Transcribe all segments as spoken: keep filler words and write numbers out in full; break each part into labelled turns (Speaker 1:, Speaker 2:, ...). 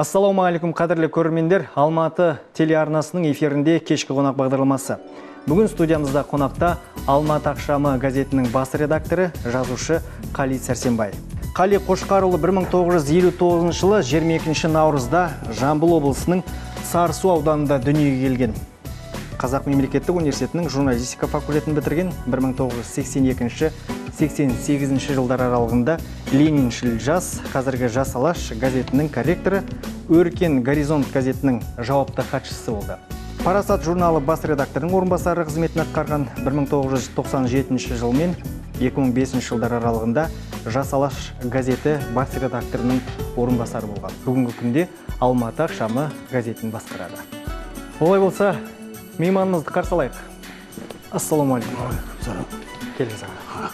Speaker 1: Ассалаумағалейкум, қадірлі көрермендер. Алматы телеарнасының эфирінде кешкі қонақ бағдарламасы. Бүгін студиямызда қонақта Алматы ақшамы газетінің бас редакторы, жазушы Қали Сәрсенбай. Қали Қошқарұлы бір мың тоғыз жүз елу тоғызыншы жылы жиырма екінші наурызда Жамбыл облысының Сарысу ауданында дүниеге келген. Қазақ мемлекеттік университетінің журналистика факультетін бітірген. бір мың тоғыз жүз сексен екінші сексен сегізінші жылдар аралығында Лениншіл жас, қазіргі Жас Алаш газетінің корректоры, Өркен Горизонт газетінің жауапты хатшысы болды. Парасат журналы бас редакторының орынбасары қызметін атқарған. бір мың тоғыз жүз тоқсан жетінші жыл мен екі мың бесінші жылдар аралығында Жас Алаш газеті бас редакторының орынбасары болған. Бүгінгі күнде Алматы ақшамы газетін басқарады. Олай болса, мейманымызды қарсы алайық. Ассалаумағалейкум. Келіңіз аға.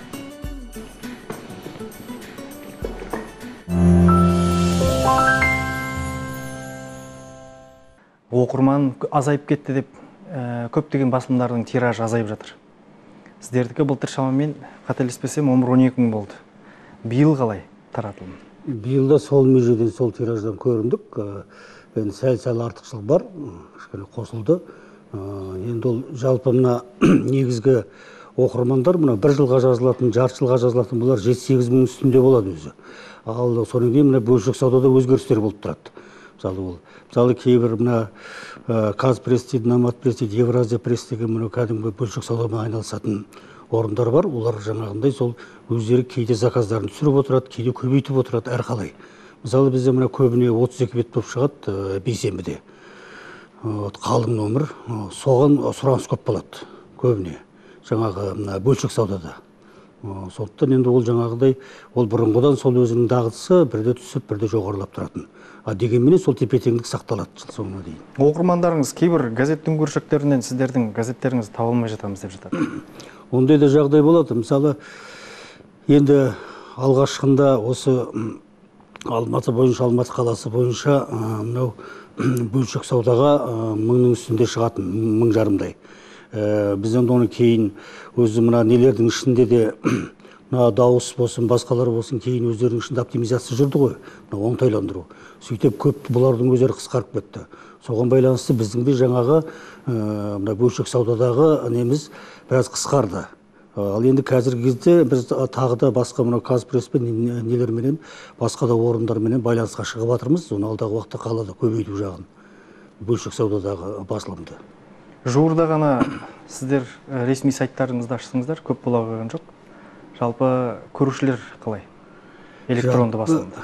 Speaker 1: Оқырман азайып кетті деп, көптеген басылымдардың тиражы азайып жатыр. Сіздердікі былтыр шамамен қателеспесем он бір он екі мың болды. Биыл қалай таратылым?
Speaker 2: Биылда сол межеден, сол тираждан көріндік. Енді сәл-сәл артықшылық бар, кішкене қосылды. Енді ол жалпы мына негізгі оқырмандар мына бір жылға жазылатын, жарты жылға жазылатын бұлар жеті сегіз мың үстінде болады өзі. Ал содан кейін мына бөлшек саудада өзгерістер болып тұрады. Мысалы ол, мысалы кейбір мына Казпресс дейді, Номад пресс дейді, Евразия пресс деген мына кәдімгі бөлшек саудамен айналысатын орындар бар. Олар жаңағындай сол өздері кейде заказдарын түсіріп отырады, кейде көбейтіп отырады әрқалай. Мысалы бізде мына көбіне отыз екі бет болып шығады бейсенбіде. Қалың номер, соған сұраныс көп болады көбіне, жаңағы бөлшек саудада. Сондықтан енді ол жаңағыдай, ол бұрынғыдан сол өзінің дағдысы бірде түсіп, бірде жоғарылап тұратын. А дегенменен сол тепе-теңдік сақталады жыл соңына дейін.
Speaker 1: Оқырмандарыңыз кейбір газеттің көршектерінен сіздердің газеттеріңізді таба алмай жатамыз деп жатады.
Speaker 2: Ондай да жағдай болады. Мысалы, енді алғашқында осы Алматы бойынша, Алматы қаласы бойынша мынау бөлшек саудаға мыңның үстінде шығатын, мың жарымдай. Біз енді оны кейін өзі мына нелердің ішінде де дауыс болсын, басқалар болсын, кейін өздерінің ішінде оптимизация жүрді ғой, оңтайландыру. Сөйтіп көп бұлардың өздері қысқарып кетті. Соған байланысты біздің де жаңағы бөлшек саудадағы неміз біраз қысқарды. Ал енді қазіргі кезде біз тағы да басқа мына Казпресспен нелерменен, басқа да орындарменен байланысқа шығып жатырмыз. Оны алдағы уақытта қалады көбейту жағын, бөлшек саудадағы басылымды.
Speaker 1: Жуырда ғана сіздер ресми сайттарыңызды аштыңыздар, көп бола қойған жоқ. Жалпы көрушілер қалай? Электронды басылымда.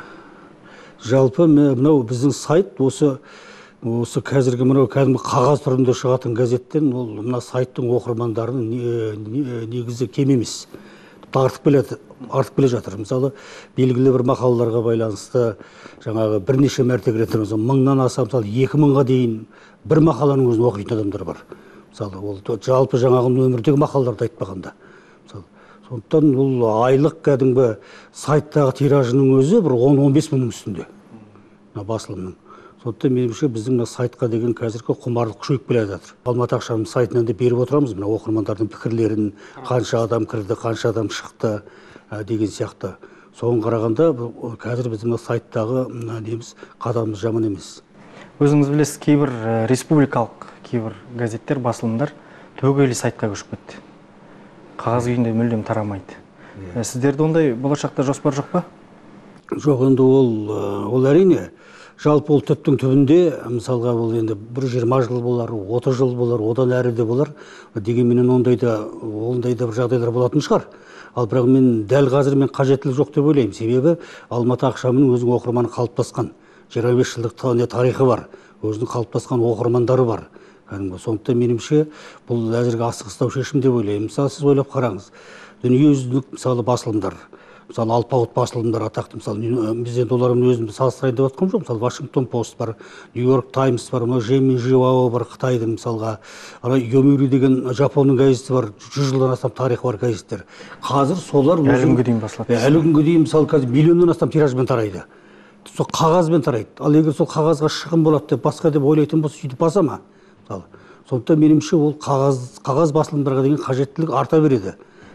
Speaker 2: Жалпы мынау біздің сайт осы осы қазіргі мынау кәдімгі қағаз түрінде шығатын газеттен ол мына сайттың оқырмандарының негізі кем емес. Артып келеді, артып келе жатыр. Мысалы, белгілі бір мақалаларға байланысты жаңағы бірнеше мәрте кіретіміз, мыңнан аса, мысалы, екі мыңға дейін бір мақаланың өзін оқитын адамдар бар. Мысалы, ол жалпы жаңағы нөмірдегі мақалаларды айтпағанда. Сондықтан бұл айлық кәдімгі сайттағы тиражының өзі бір он он бес мыңның үстінде басылымның. Сондықтан меніңше біздің сайтқа деген қазіргі құмарлық күшейіп келе жатыр. Алматы ақшамы сайтынан да беріп отырамыз, мына оқырмандардың пікірлерін, қанша адам кірді, қанша адам шықты деген сияқты. Соған қарағанда қазір біздің сайттағы неміз қадамымыз жаман емес.
Speaker 1: Өзіңіз білесіз, кейбір республикалық кейбір газеттер, басылымдар түбегейлі сайтқа көшіп кетті. Қағаз күйінде мүлдем тарамайды. Сіздерде ондай болашақта жоспар жоқ па?
Speaker 2: Жоқ, енді ол ол әрине. Жалпы ол түптің түбінде, мысалға ол енді бір жиырма жыл болар, отыз жыл болар, одан әрі де болар. Дегенменен ондай да ондай да бір жағдайлар болатын шығар. Ал бірақ мен дәл қазір мен қажеттілік жоқ деп ойлаймын. Себебі Алматы ақшамының өзінің оқырманы қалыптасқан. жиырма бес жылдық тарихы бар. Өзінің қалыптасқан оқырмандары бар. Сондықтан меніңше бұл әзірге асығыстау шешім деп ойлаймын. Мысалы, сіз ойлап қараңыз. Дүниежүзілік мысалы басылымдар, мысалы алпауыт басылымдар атақты, мысалы бізден олардың өзін салыстырайын деп жатқан жоқ. Мысалы Вашингтон пост бар, Нью-Йорк Таймс бар, Жемин Живао бар, Қытайдың мысалға, Йомиури деген Жапонның газеті бар, жүз жылдан астам тарихы бар газеттер. Қазір солар
Speaker 1: әлі күнге дейін басылады.
Speaker 2: Әлі күнге дейін мысалы қазір миллионнан астам тиражбен тарайды. Сол қағазбен тарайды. Ал егер сол қағазға шығын болады деп басқа деп ойлайтын болса, сөйтіп баса ма? Сондықтан меніңше ол қағаз қағаз басылымдарға деген қажеттілік арта береді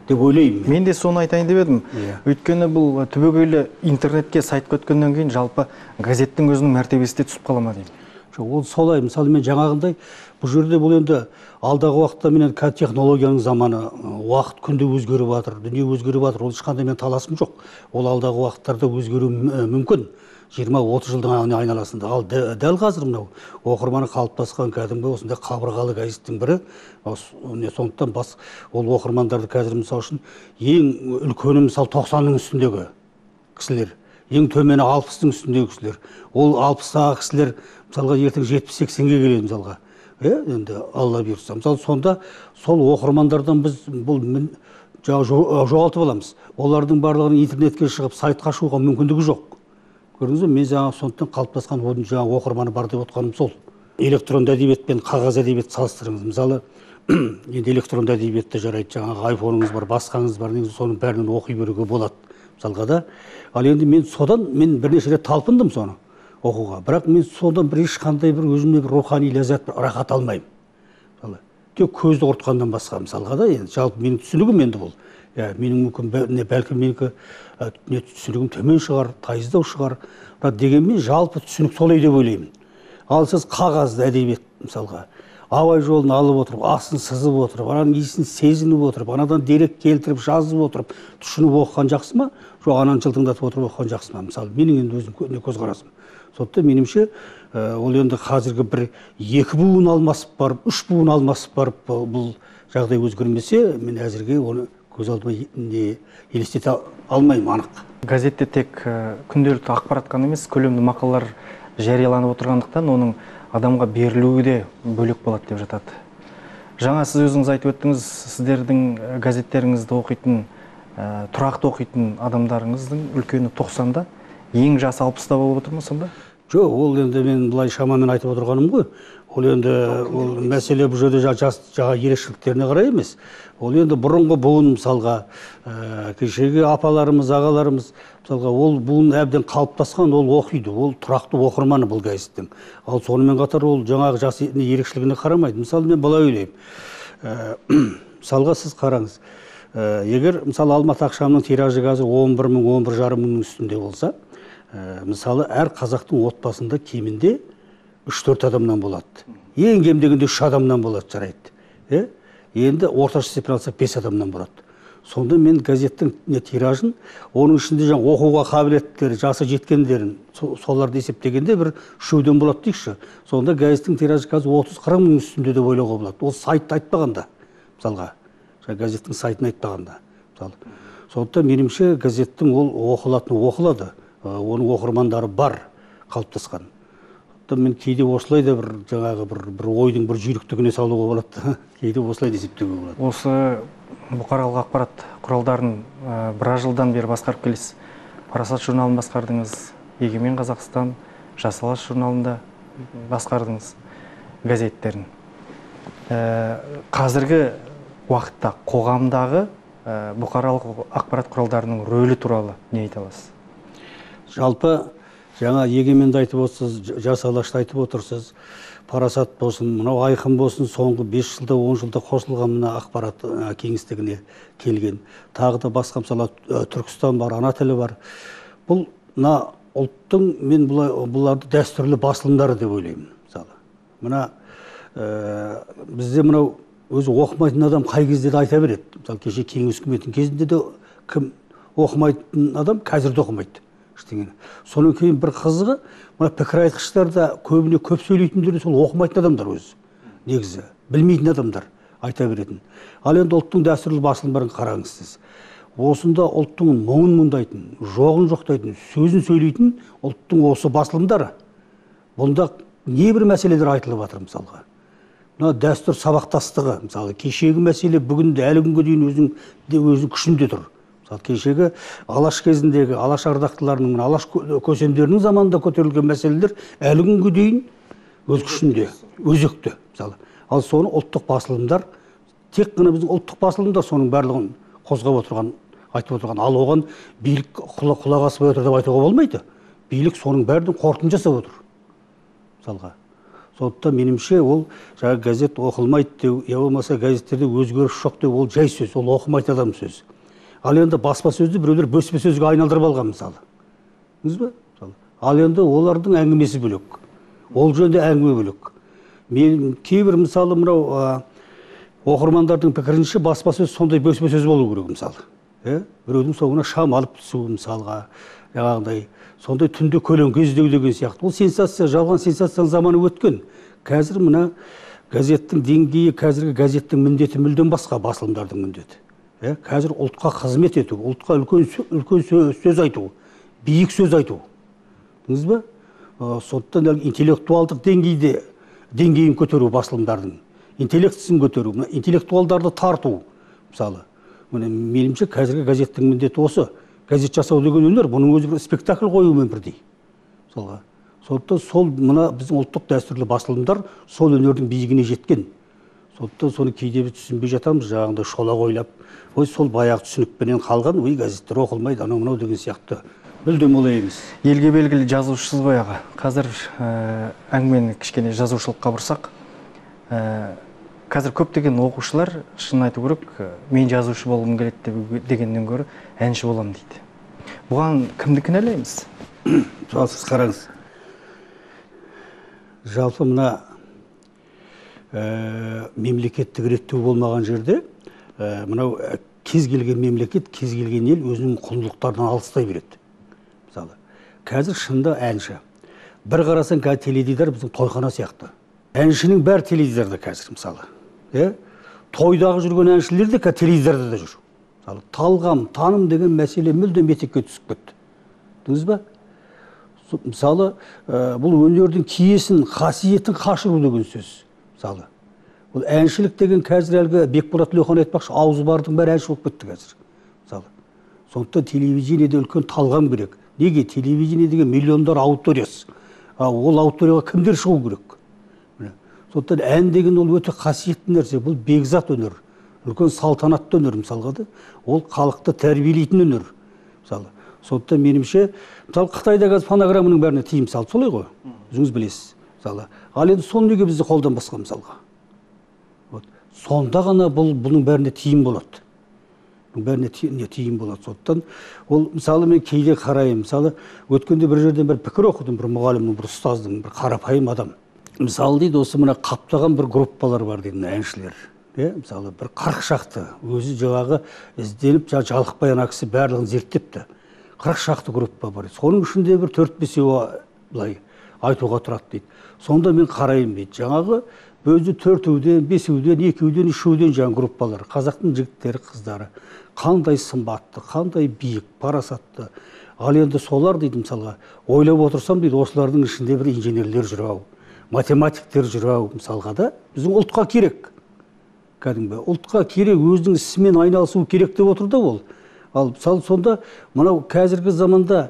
Speaker 2: деп ойлаймын.
Speaker 1: Мен де соны айтайын деп едім. Өйткені бұл түбегейлі интернетке сайтқа өткеннен кейін жалпы газеттің өзінің мәртебесі де түсіп қала ма деймін.
Speaker 2: Ол солай. Мысалы мен жаңағындай бұл жерде бұл енді алдағы уақытта менен технологияның заманы, уақыт күнде өзгеріп жатыр, дүние өзгеріп жатыр. Ол ешқандай мен таласым жоқ. Ол алдағы уақыттарда өзгеруі мүмкін. жиырма отыз жылдың айналасында. Ал дәл қазір мынау оқырманы қалыптасқан кәдімгі осындай қабырғалы газеттің бірі. Сондықтан бас ол оқырмандарды қазір мысалы үшін ең үлкені мысалы тоқсанның үстіндегі кісілер, ең төмені алпыстың үстіндегі кісілер. Ол алпыстағы кісілер мысалға ертең жетпіс сексенге келеді мысалға. Енді Алла бұйыртса. Мысалы сонда сол оқырмандардан біз бұл жоғалтып аламыз. Олардың барлығын интернетке шығып сайтқа шығуға мүмкіндігі жоқ. Көрдіңіз бе, мен жаңа сондықтан қалыптасқан оның жаңа оқырманы бар деп отқаным сол. Электронды әдебиет пен қағаз әдебиет салыстырыңыз. Мысалы, енді электронды әдебиетте жарайды, жаңағы айфоныңыз бар, басқаңыз бар, негізі соның бәрінен оқи беруге болады. Мысалға да. Ал енді мен содан мен бірнеше рет талпындым соны оқуға. Бірақ мен содан бір ешқандай бір өзімде бір рухани ләззат, бір рахат алмаймын. Мысалы, тек көзді құртқаннан басқа мысалға да, енді жалпы менің түсінігім енді бұл. Менің мүмкін бәлкім менікі түсінігім төмен шығар, тайыздау шығар. Дегенмен жалпы түсінік солай деп ойлаймын. Ал сіз қағазды әдебиет мысалға абай жолын алып отырып, асын сызып отырып, ананың иісін сезініп отырып, анадан дерек келтіріп, жазып отырып, түсініп оқыған жақсы ма? Жоқ, ананы жылтыңдатып отырып оқыған жақсы ма? Мысалы, менің енді өзім көзқарасым. Сондықтан меніңше ол енді қазіргі бір екі буын алмасып барып, үш буын алмасып барып бұл жағдай өзгермесе, мен әзірге оны көз алдыма елестете алмаймын, анық.
Speaker 1: Газетте тек күнделікті ақпарат қана емес, көлемді мақалалар жарияланып отырғандықтан оның адамға берілуі де бөлек болады деп жатады. Жаңа сіз өзіңіз айтып өттіңіз, сіздердің газеттеріңізді оқитын, тұрақты оқитын адамдарыңыздың үлкені тоқсанда, ең жасы алпыста болып отыр ма сонда?
Speaker 2: Жоқ, ол енді мен былай шамамен айтып отырғаным ғой. Ол енді ол мәселе бұл жерде жас жаңа ерекшеліктеріне қарай емес. Ол енді бұрынғы буын мысалға кешегі апаларымыз, ағаларымыз мысалға ол буын әбден қалыптасқан, ол оқиды, ол тұрақты оқырманы бұл газеттің. Ал сонымен қатар ол жаңағы жас ерекшелігіне қарамайды. Мысалы мен былай ойлаймын. Мысалға сіз қараңыз. Егер мысалы Алматы ақшамның тиражы қазір он бір мың, он бір жарым мыңның үстінде болса, мысалы әр қазақтың отбасында кемінде үш төрт адамнан болады. Ең кем дегенде үш адамнан болады, жарайды. Енді орташа есеппен алсақ бес адамнан болады. Сонда мен газеттің тиражын, оның ішінде жаңа оқуға қабілеттілер, жасы жеткендерін, соларды есептегенде бір үшеуден болады дейікші. Сонда газеттің тиражы қазір отыз қырық мың үстінде деп ойлауға болады. Ол сайтты айтпағанда, мысалға, газеттің сайтын айтпағанда. Сондықтан меніңше газеттің ол оқылатыны оқылады. Оның оқырмандары бар, қалыптасқан. Мен кейде осылай да бір жаңағы бір ойдың бір жүйріктігіне салуға болады. Кейде осылай есептеуге болады.
Speaker 1: Осы бұқаралық ақпарат құралдарын біраз жылдан бері басқарып келесіз. Парасат журналын басқардыңыз, Егемен Қазақстан, Жас алаш журналында басқардыңыз газеттерін. Қазіргі уақытта қоғамдағы бұқаралық ақпарат құралдарының рөлі туралы не айта аласыз?
Speaker 2: Жалпы жаңа Егеменді айтып отырсыз, Жас алашты айтып отырсыз, Парасат болсын, мынау Айқын болсын, соңғы бес жылда, он жылда қосылған мына ақпарат кеңістігіне келген. Тағы да басқа мысалы Түркістан бар, ана тілі бар. Бұл мына ұлттың мен бұларды дәстүрлі басылымдары деп ойлаймын. Мысалы, мына бізде мынау өзі оқымайтын адам қай кезде де айта береді. Мысалы, кеше кеңес үкіметінің кезінде де кім оқымайтын адам қазір де оқымайды. Соның кейін бір қызығы, мына пікір айтқыштар да көбіне көп сөйлейтіндер сол оқымайтын адамдар өзі. Негізі, білмейтін адамдар айта беретін. Ал енді ұлттың дәстүрлі басылымдарын қараңыз сіз. Осында ұлттың мұңын мұңдайтын, жоғын жоқтайтын, сөзін сөйлейтін ұлттың осы басылымдары. Бұнда небір мәселелер айтылып жатыр мысалға. Мына дәстүр сабақтастығы, мысалы, кешегі мәселе бүгінде әлі күнге дейін өзінің күшінде тұр. Кешегі алаш кезіндегі алаш ардақтыларының, алаш көсемдерінің заманында көтерілген мәселелер әлі күнге дейін өз күшінде, өзекті. Ал соны ұлттық басылымдар, тек қана біздің ұлттық басылымдар соның барлығын қозғап отырған, айтып отырған. Ал оған билік құлақ аспай отыр деп айтуға болмайды. Билік соның бәрін қорытынды жасап отыр. сондықтан меніңше ол жаңағы газет оқылмайды деу, я болмаса газеттерде өзгеріс жоқ деу, ол жай сөз, ол оқымайтын адам сөз. Ал енді баспасөзді біреулер бөспе-сөзге айналдырып алған мысалы. Білдіңіз бе? Ал енді олардың әңгімесі бөлек. Ол жөнінде әңгіме бөлек. Мен кейбір мысалы мынау оқырмандардың пікірінше баспасөз сондай бөспе-сөз болу керек мысалы. Біреудің соңына шам алып түсу мысалға, жаңағыдай сондай түнде көлеңке іздеу деген сияқты. Ол сенсация, жалған сенсацияның заманы өткен. Қазір мына газеттің деңгейі, қазіргі газеттің міндеті мүлдем басқа, басылымдардың міндеті. Қазір ұлтқа қызмет ету, ұлтқа үлкен сөз айту, биік сөз айту. Білдіңіз бе? Сондықтан интеллектуалдық деңгейде деңгейін көтеру басылымдардың, интеллектісін көтеру, интеллектуалдарды тарту мысалы. Меніңше қазіргі газеттің міндеті осы. Газет жасау деген өнер, бұның өзі бір спектакль қоюмен бірдей. Сондықтан сол мына біздің ұлттық дәстүрлі басылымдар сол өнердің биігіне жеткен. Сондықтан соны кейде біз түсінбей жатамыз, жаңағыдай шолақ ойлап, ой сол баяғы түсінікпенен қалған, ой газеттер оқылмайды, анау мынау деген сияқты. Мүлдем олай емес.
Speaker 1: Елге белгілі жазушысыз ғой аға. Қазір әңгімені кішкене жазушылыққа бұрсақ, қазір көптеген оқушылар шын айту керек, мен жазушы болғым келеді дегеннен гөрі әнші болам дейді. Бұған кімді кінәлаймыз?
Speaker 2: Сіз қараңыз. Жалпы мына мемлекеттік реттеу болмаған жерде, мынау кез келген мемлекет, кез келген ел өзінің құндылықтарынан алыстай береді. Мысалы, қазір шынында әнші. Бір қарасаң қазір теледидар біздің тойхана сияқты. Әншінің бәрі теледидарда қазір мысалы. Тойдағы жүрген әншілер де қазір теледидарда да жүр. Мысалы, талғам, таным деген мәселе мүлдем етекке түсіп кетті. Білдіңіз бе? Мысалы, бұл өнердің киесін, қасиетін қашыру деген сөз. Мысалы, бұл әншілік деген қазір әлгі Бекболат Тілеухан айтпақшы, аузы бардың бәрі әнші болып кетті қазір. Мысалы, сондықтан телевидениеде үлкен талғам керек. Неге? Телевидение деген миллиондар аудиториясы. Ол аудиторияға кімдер шығу керек? Сондықтан ән деген ол өте қасиетті нәрсе. Бұл бекзат өнер, үлкен салтанатты өнер мысалға да. Ол халықты тәрбиелейтін өнер. Мысалы, сондықтан меніңше, мысалы Қытайда қазір фонограмманың бәріне тыйым салды, солай ғой? Өзіңіз білесіз. Мысалы, ал енді соны неге бізді қолданбасқа мысалға? Сонда ғана бұның бәріне тыйым болады. Бәріне тиім болады. Соттан ол мысалы мен кейде қарайым, мысалы өткенде бір жерден бір пікір оқыдым, бір мұғалімнің, бір ұстаздың, бір қарапайым адам. Мысалы дейді, осы мына қаптаған бір группалар бар дейді, әншілер. Мысалы бір қырық шақты, өзі жаңағы ізденіп, Жалқыбай ана кісі барлығын зерттепті. қырық шақты группа бар. Соның ішінде бір төрт бесеуі былай айтуға тұрады дейді. Сонда мен қарайым дейді, жаңағы өзі төртеуден, бесеуден, екеуден, үшеуден жаңа группалар, қазақтың жігіттері, қыздары қандай сымбатты, қандай биік, парасатты. Ал енді солар дейді мысалға, ойлап отырсам дейді, осылардың ішінде бір инженерлер жүр ау, математиктер жүр ау мысалға да, біздің ұлтқа керек. Кәдімгі ұлтқа керек, өзінің ісімен айналысу керек деп отыр да ол. Ал мысалы сонда мынау қазіргі заманда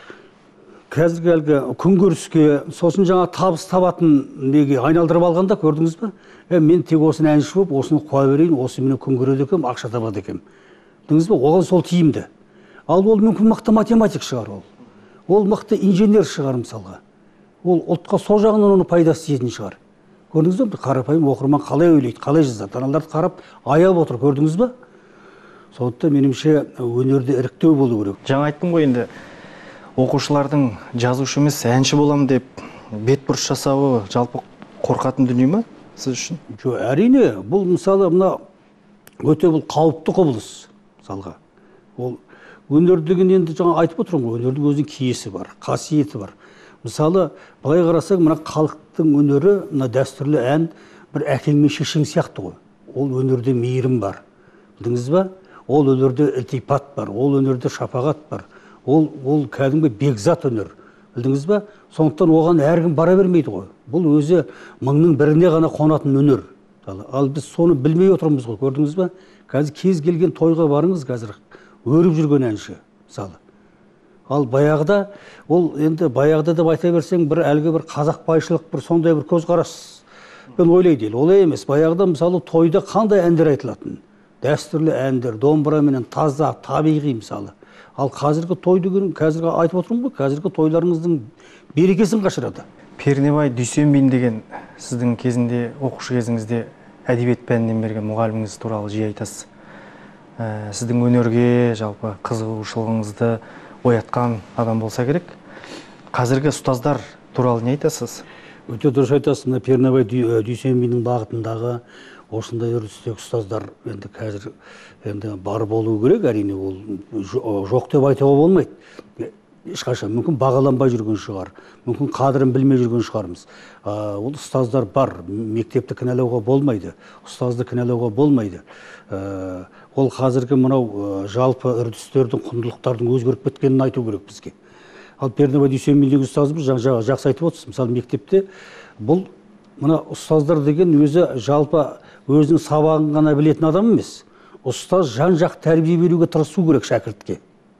Speaker 2: қазіргі әлгі күнкөріске, сосын жаңа табыс табатын неге айналдырып алғанда көрдіңіз бе? Мен тек осыны әнші болып, осыны қоя берейін, осы менен күн көреді екем, ақша табады екем. Білдіңіз бе? Оған сол тиімді. Ал ол мүмкін мықты математик шығар ол. Ол мықты инженер шығар мысалға. Ол ұлтқа сол жағынан оны пайдасы тиетін шығар. Көрдіңіз бе? Қарапайым оқырман қалай ойлайды, қалай жазады, аналарды қарап аяп отыр, көрдіңіз бе? Сондықтан меніңше өнерде іріктеу болу керек.
Speaker 1: Жаңа айттым ғой енді, оқушылардың жазушы емес әнші болам деп бетбұрыс жасауы жалпы қорқатын дүние ме сіз үшін?
Speaker 2: Жоқ, әрине, бұл мысалы мына өте бұл қауіпті құбылыс мысалға. Ол өнер деген енді жаңа айтып отырмын ғой, өнердің өзінің киесі бар, қасиеті бар. Мысалы, былай қарасаң, мына халықтың өнері, мына дәстүрлі ән бір әкең мен шешең сияқты ғой. Ол өнерде мейірім бар. Білдіңіз бе? Ол өнерде ілтипат бар, ол өнерде шапағат бар. Ол ол кәдімгі бекзат өнер. Білдіңіз бе? Сондықтан оған әркім бара бермейді ғой. Бұл өзі мыңның біріне ғана қонатын өнер. Ал біз соны білмей отырмыз ғой, көрдіңіз бе? Қазір кез келген тойға барыңыз, қазір өріп жүрген әнші, мысалы. Ал баяғыда, ол енді баяғыда деп айта берсең, бір әлгі бір қазақ байшылық, бір сондай бір көзқарас мен ойлайды ел. Олай емес. Баяғыда мысалы тойда қандай әндер айтылатын? Дәстүрлі әндер, домбыраменен таза, табиғи мысалы. Ал қазіргі той деген, қазіргі айтып отырмын ғой, қазіргі тойларыңыздың берекесін қашырады.
Speaker 1: Пернебай Дүйсенбин деген сіздің кезінде, оқушы кезіңізде әдебиет пәнінен берген мұғаліміңіз туралы жиі айтасыз. Сіздің өнерге жалпы қызығушылығыңызды оятқан адам болса керек. Қазіргі ұстаздар туралы не айтасыз?
Speaker 2: Өте дұрыс айтасыз. Мына Пернебай Дүйсенбиннің бағытындағы осындай үрдістегі ұстаздар енді қазір енді бар болу керек, әрине ол жоқ деп айтуға болмайды. Ешқашан мүмкін бағаланбай жүрген шығар, мүмкін қадірін білмей жүрген шығармыз. Ол ұстаздар бар, мектепті кінәлауға болмайды, ұстазды кінәлауға болмайды. Ол қазіргі мынау жалпы үрдістердің, құндылықтардың өзгеріп кеткенін айту керек бізге. Ал Пернебай Дүйсенбин ұстазымыз жақсы айтып отырсыз. Мысалы мектепте бұл мына ұстаздар деген өзі жалпы өзінің сабағын ғана білетін адам емес. Ұстаз жан-жақ тәрбие беруге тырысу керек шәкіртке.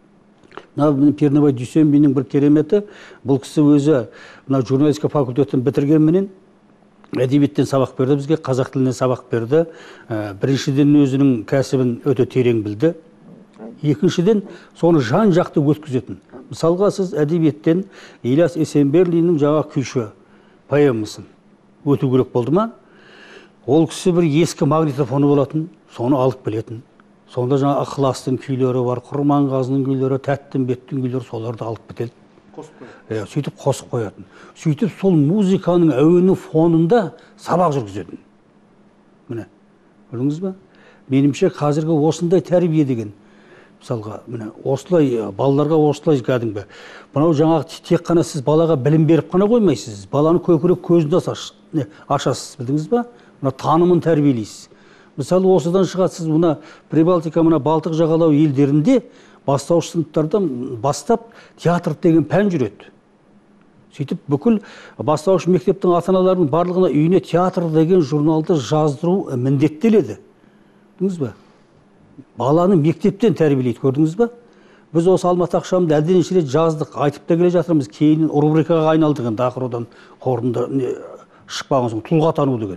Speaker 2: Мына Пернебай Дүйсенбиннің бір кереметі, бұл кісі өзі мына журналистика факультетін бітіргенменен әдебиеттен сабақ берді бізге, қазақ тілінен сабақ берді. Біріншіден өзінің кәсібін өте терең білді. Екіншіден соны жан-жақты өткізетін. Мысалға сіз әдебиеттен Ілияс Есенберлиннің жаңа күйші поэмасын өту керек болды ма? Ол кісі бір ескі магнитофоны болатын, соны алып білетін. Сонда жаңа ықыластың күйлері бар, Құрманғазының күйлері, Тәттімбеттің күйлері, соларды алып бітеді. Сөйтіп қосып қоятын. Сөйтіп сол музыканың әуені фонында сабақ жүргізетін. Міне, көрдіңіз бе? Меніңше қазіргі осындай тәрбие деген, мысалға, міне, осылай балаларға осылай кәдімгі. Мынау жаңағы тек қана сіз балаға білім беріп қана қоймайсыз, баланы көкірек көзін ашасыз, білдіңіз бе? Мына танымын тәрбиелейсіз. Мысалы, осыдан шығасыз, мына Прибалтика, мына Балтық жағалау елдерінде бастауыш сыныптардан бастап театр деген пән жүреді. Сөйтіп, бүкіл бастауыш мектептің ата-аналарының барлығына үйіне театр деген журналды жаздыру міндеттеледі. Көрдіңіз бе? Баланы мектептен тәрбиелейді, көрдіңіз бе? Біз осы Алматы ақшамды әлденеше рет жаздық, айтып та келе жатырмыз, кейін рубрикаға айналдық, енді ақыр одан қорында шықпаған соң тұлға тану деген.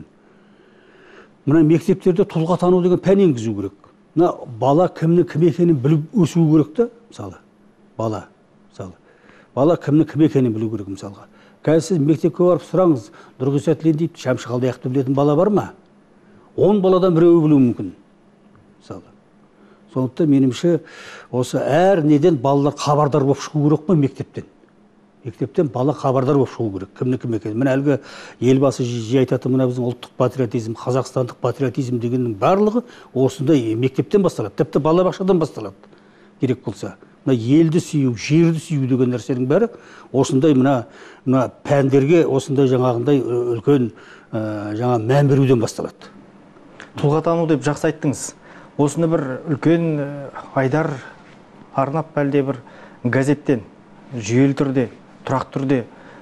Speaker 2: Мына мектептерде тұлға тану деген пән енгізу керек. Мына бала кімнің кім екенін біліп өсу керек та, мысалы. Бала, мысалы. Бала кімнің кім екенін білу керек, мысалға. Қазір сіз мектепке барып сұраңыз, Нұрғиса Тілендиев, Шәмші Қалдаяқовты білетін бала бар ма? Он баладан біреуі білуі мүмкін, мысалы. Сондықтан меніңше осы әр неден балалар хабардар болып шығу керек па мектептен? Мектептен бала хабардар болып шығу керек, кімнің кім екенін. Міне әлгі елбасы жиі айтатын, мына біздің ұлттық патриотизм, қазақстандық патриотизм дегеннің барлығы осындай мектептен басталады, тіпті балабақшадан басталады керек болса. Мына елді сүю, жерді сүю деген нәрсенің бәрі осындай мына мына пәндерге осындай жаңағындай үлкен жаңа мән беруден басталады.
Speaker 1: Тұлғатану деп жақсы айттыңыз. Осыны бір үлкен айдар арнап әлде бір газеттен жүйелі түрде, тұрақты түрде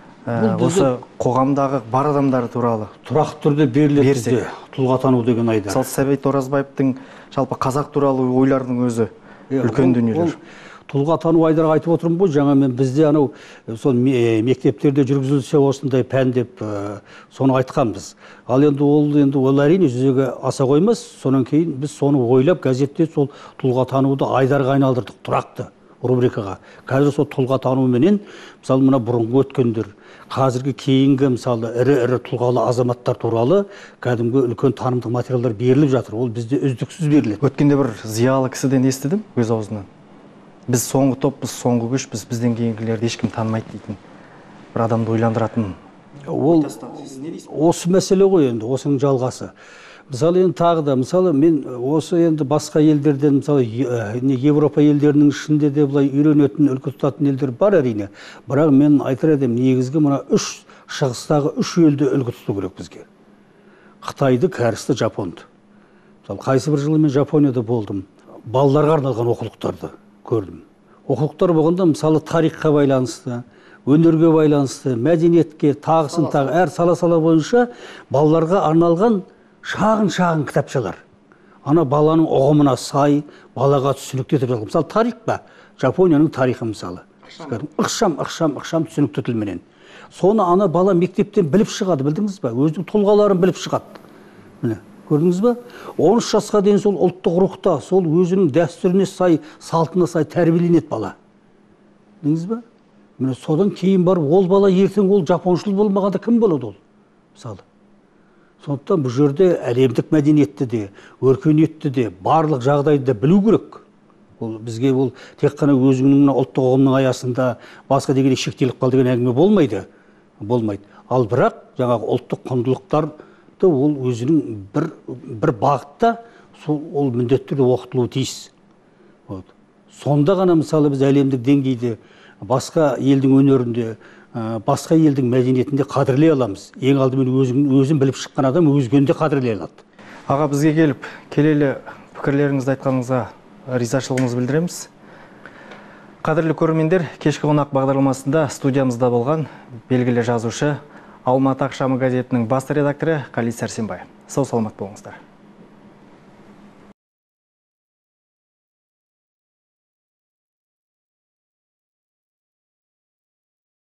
Speaker 1: осы қоғамдағы бар адамдары туралы
Speaker 2: тұрақты түрде беріледі тұлғатану деген айдар.
Speaker 1: Мысалы Сәбит Оразбаевтың жалпы қазақ туралы ойлардың өзі үлкен дүниелер.
Speaker 2: Тұлғатану айдарға айтып отырмын ғой, жаңа мен бізде анау сол мектептерде жүргізілсе осындай пән деп соны айтқанбыз. Ал енді ол енді ол әрине жүзеге аса қоймас. Сонан кейін біз соны ойлап газетте сол тұлғатануды айдарға айналдырдық, тұрақты рубрикаға. Қазір сол тұлғатануменен мысалы мына бұрынғы өткендер, қазіргі кейінгі мысалы ірі-ірі тұлғалы азаматтар туралы кәдімгі үлкен танымдық материалдар беріліп жатыр. Ол бізде үздіксіз беріледі.
Speaker 1: Өткенде бір зиялы кісіден естідім өз аузынан. Біз соңғы топ, біз соңғы күш, біз бізден кейінгілерді ешкім танымайды дейтін бір адамды ойландыратын.
Speaker 2: Ол осы мәселе ғой енді, осының жалғасы. Мысалы енді тағы да, мысалы мен осы енді басқа елдерден, мысалы Европа елдерінің ішінде де бұлай үйренетін, үлгі тұтатын елдер бар әрине. Бірақ мен айтар едім, негізгі мына үш шығыстағы үш елді үлгі тұту керек бізге. Қытайды, кәрісті, Жапонды. Мысалы қайсы бір жылы мен Жапонияда болдым. Балаларға арналған оқулықтарды көрдім. Оқулықтар болғанда мысалы тарихқа байланысты, өнерге байланысты, мәдениетке, тағысын тағы әр сала-сала бойынша балаларға арналған шағын-шағын кітапшалар. Ана баланың ұғымына сай, балаға түсінікті етіп жазылған. Мысалы тарих па, Жапонияның тарихы мысалы. Ықшам, ықшам, ықшам түсінікті тілменен. Соны ана бала мектептен біліп шығады, білдіңіз ба? Өзінің тұлғаларын біліп шығады. Міне, көрдіңіз ба? он үш жасқа дейін сол ұлттық рухта, сол өзінің дәстүріне сай, салтына сай тәрбиеленеді бала. Білдіңіз ба? міне содан кейін барып ол бала ертең ол жапоншыл болмағанда кім болады ол мысалы. Сондықтан бұл жерде әлемдік мәдениетті де, өркениетті де, барлық жағдайды да білу керек. Ол бізге ол тек қана өзіңнің ұлттық ұғымның аясында басқа дегенде шектеліп қал деген әңгіме болмайды. Болмайды. Ал бірақ жаңағы ұлттық құндылықтарды ол өзінің бір бір бағытта сол ол міндетті түрде оқытылуы тиіс. Вот. Сонда ғана мысалы біз әлемдік деңгейде басқа елдің өнерінде, басқа елдің мәдениетінде қадірлей аламыз. Ең алдымен өзін, өзін біліп шыққан адам өзгені де қадірлей алады.
Speaker 1: Аға, бізге келіп келелі пікірлеріңізді айтқаныңызға ризашылығымызды білдіреміз. Қадірлі көрермендер, кешкі қонақ бағдарламасында студиямызда болған белгілі жазушы, Алматы ақшамы газетінің бас редакторы Қали Сәрсенбай. Сау саламат болыңыздар.